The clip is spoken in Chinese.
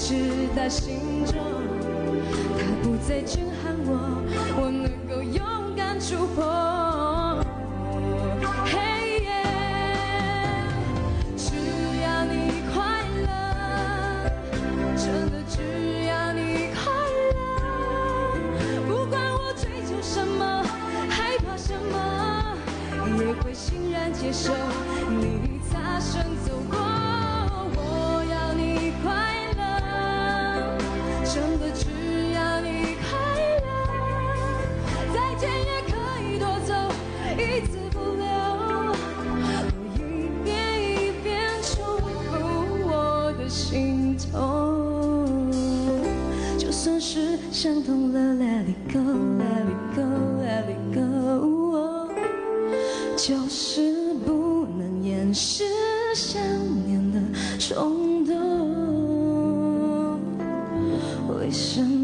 直在心中，它不再震撼我，我能够勇敢触碰。嘿耶，只要你快乐，真的只要你快乐，不管我追求什么，害怕什么，也会欣然接受你擦身走过。我要你快乐，真的只要你快乐，再见也可以夺走，一字不留。我一遍一遍重复我的心痛，就算是伤痛了 ，Let it go，Let it go，Let it go，就是不能掩饰想念的冲动。为什么？